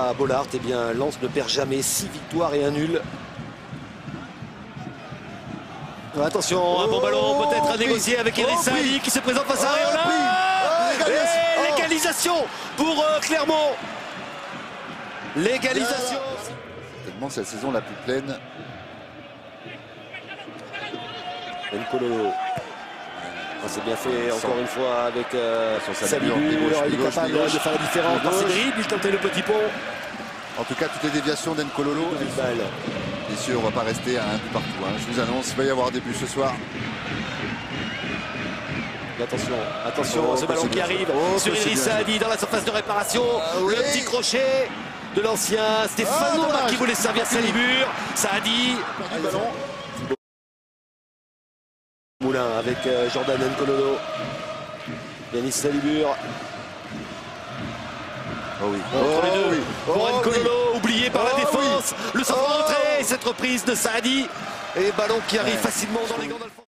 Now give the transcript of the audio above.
à Bollaert, eh bien Lens ne perd jamais, 6 victoires et 1 nul. Attention, un bon ballon peut-être à négocier avec Idriss Saadi qui se présente face à Areola. Et l'égalisation pour Clermont. L'égalisation. Tellement c'est la saison la plus pleine. Nkololo. C'est bien fait encore une fois avec Salibur. Il est capable de faire la différence par ses dribbles. Il tentait le petit pont. En tout cas, toutes les déviations d'Nkololo. Messieurs, on va pas rester à un but partout. Hein. Je vous annonce, il va y avoir des buts ce soir. Attention, attention, ce ballon qui arrive sur Idriss Saadi dans la surface de réparation. Le petit crochet de l'ancien Stéphano qui voulait servir Salibur. Saadi. Moulin avec Jordan Nkololo. Yanis Salibur. Oh oui. Entre les deux. Pour Nkololo, oublié par la défense. Le centre rentré et cette reprise de Saadi. Et ballon qui arrive facilement dans les gants d'Alphonse.